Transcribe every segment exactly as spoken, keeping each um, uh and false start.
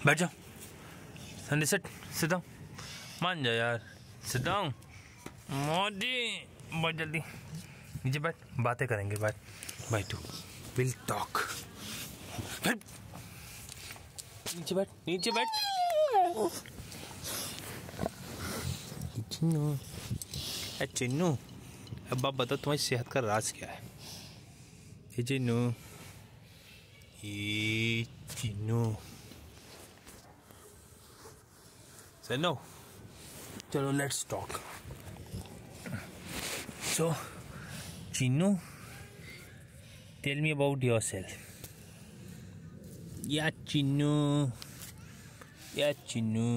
बैठ जाओ Sunday, sit sit down, मान जा यार, सिट डाउन मोदी, बहुत जल्दी नीचे बैठ, बातें करेंगे, बैठ बैठ टू विल टॉक, बैठ नीचे बैठ, नीचे बैठ। चिन्नू, ए चिन्नू, अब आप बताओ तुम्हारी सेहत का राज क्या है? ये चिन्नू, ये चिन्नू, say no. चलो let's talk. So Chinnu, tell me about yourself. या चिन्नू, या चिन्नू,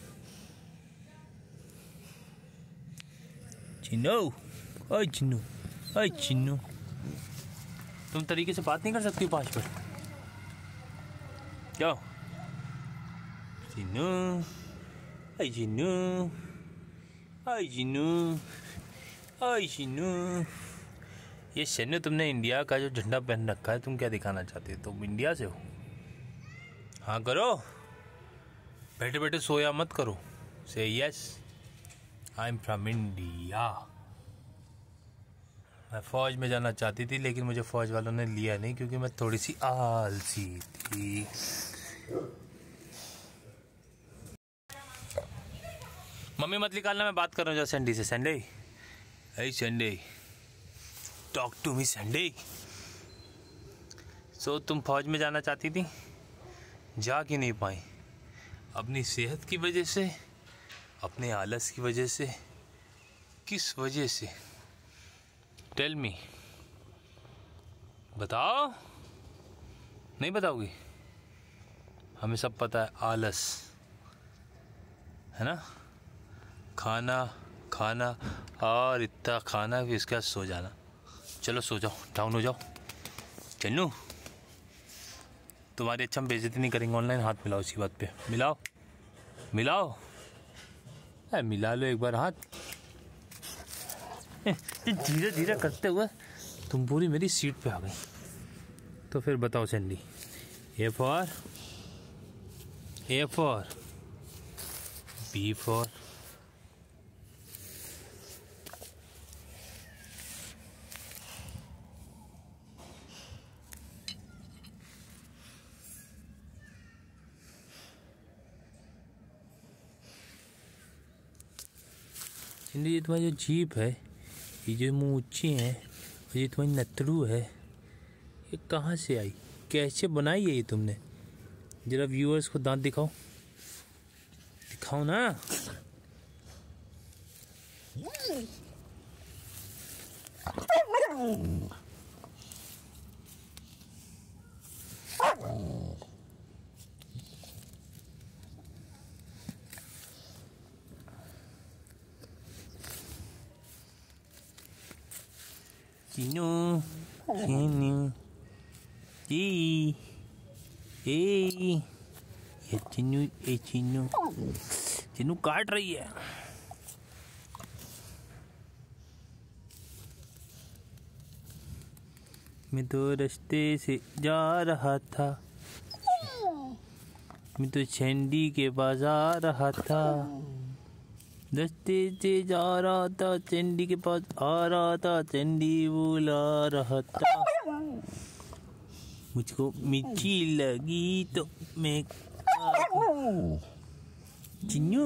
चिन्नू, ओए चिन्नू, ओए चिन्नू, तुम तरीके से बात नहीं कर सकती पाँच पर? क्या चिन्नू, आई चिन्नू, आई चिन्नू, आई चिन्नू। ये शन्नू, तुमने इंडिया का जो झंडा पहन रखा है, तुम क्या दिखाना चाहते हो? तुम इंडिया से हो? हाँ करो, बैठे बैठे सोया मत करो। Say yes, I am from India. मैं फौज में जाना चाहती थी, लेकिन मुझे फौज वालों ने लिया नहीं, क्योंकि मैं थोड़ी सी आलसी थी। मम्मी मत निकालना, मैं बात कर रहा हूँ सैंडी से। Sandy, hey Sandy, talk to me Sandy. So तुम फौज में जाना चाहती थी, जा क्यों नहीं पाई? अपनी सेहत की वजह से, अपने आलस की वजह से, किस वजह से? टेल मी, बताओ। नहीं बताओगी? हमें सब पता है, आलस है ना, खाना खाना और इतना खाना कि इसके बाद सो जाना। चलो सो जाओ, डाउन हो जाओ। चन्नू, तुम्हारी अच्छा हम बेइज्जती नहीं करेंगे ऑनलाइन। हाथ मिलाओ इसी बात पे, मिलाओ मिलाओ, ए, मिला लो एक बार हाथ। धीरे धीरे करते हुए तुम पूरी मेरी सीट पे आ गई। तो फिर बताओ Sandy, A for, A for, B for, ये तुम्हारी जो जीप है, ये जो मुँह ऊँची है, और ये तुम्हारी नथड़ू है, ये कहाँ से आई? कैसे बनाई है ये तुमने? जरा व्यूअर्स को दांत दिखाओ, दिखाओ ना। चिन्नू, चिन्नू, ए, ए, ये चिन्नू, ए चिन्नू, चिन्नू काट रही है। मैं तो रास्ते से जा रहा था, मैं तो छेंडी के पास आ रहा था, रास्ते से जा रहा था, चंडी के पास आ रहा था, चंडी बुला रहा था, मुझको मिर्ची लगी तो मैं चिन्नू,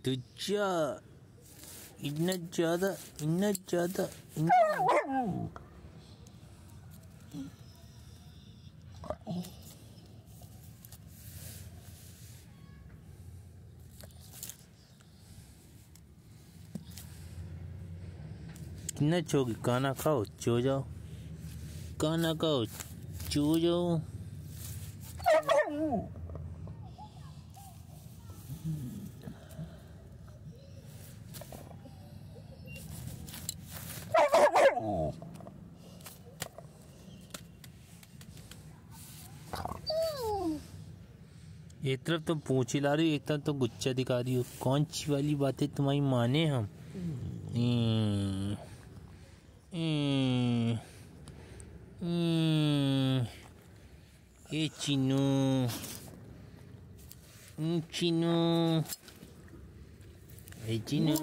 दूजा इतना ज़्यादा इतना ज़्यादा इतना कितना चोगी खाना खाओ चो जाओ खाना खाओ चो जाओ। एक तरफ तो पूंछ हिला रही हो, एक तरफ तो गुच्चा दिखा रही हो। कौन सी वाली बातें तुम्हारी माने हम? हम्म, हम्म, हम्म, ए चिनू, हम्म, चिनू, ए चिनू,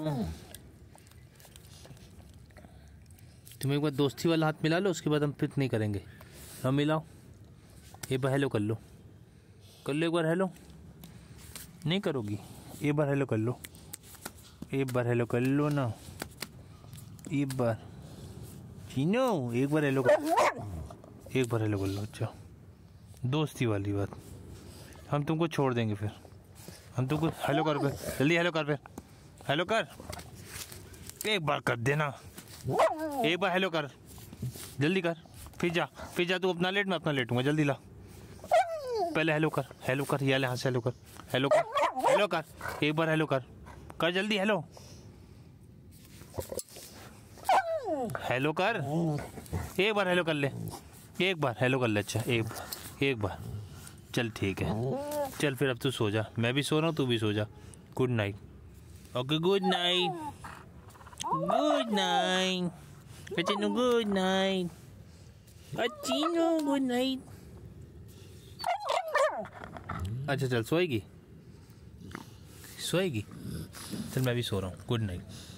तुम एक बार दोस्ती वाला हाथ मिला लो, उसके बाद हम फिर नहीं करेंगे। हम मिलाओ, एक बार हेलो कर लो, कर लो एक बार हेलो। नहीं करोगी? एक बार हेलो कर लो, एक बार हेलो कर लो ना, एक बार चीनो, एक बार हेलो कर, एक बार हेलो कर लो। अच्छा, दोस्ती वाली बात। हम तुमको छोड़ देंगे फिर, हम तुमको हेलो कर, फिर जल्दी हेलो कर, फिर हेलो कर, एक बार कर देना, एक बार हेलो कर, जल्दी कर, फिर जा, फिर जा, तू अपना लेट, मैं अपना लेटूंगा, जल्दी ला। पहले हेलो कर, हेलो कर, या ले हाथ से हेलो कर, हेलो कर, हेलो कर, एक बार हेलो कर, कर जल्दी हेलो, हेलो कर, एक बार हेलो कर ले, एक बार हेलो कर ले। अच्छा, एक बार, एक बार, चल ठीक है, चल फिर अब तू सो जा, मैं भी सो रहा हूँ, तू भी सो जा। Good night. Okay, good night, good night, Chinnu, good night, Chinnu, good night. अच्छा चल, सोएगी, सोएगी, चल मैं भी सो रहा हूँ। Good night.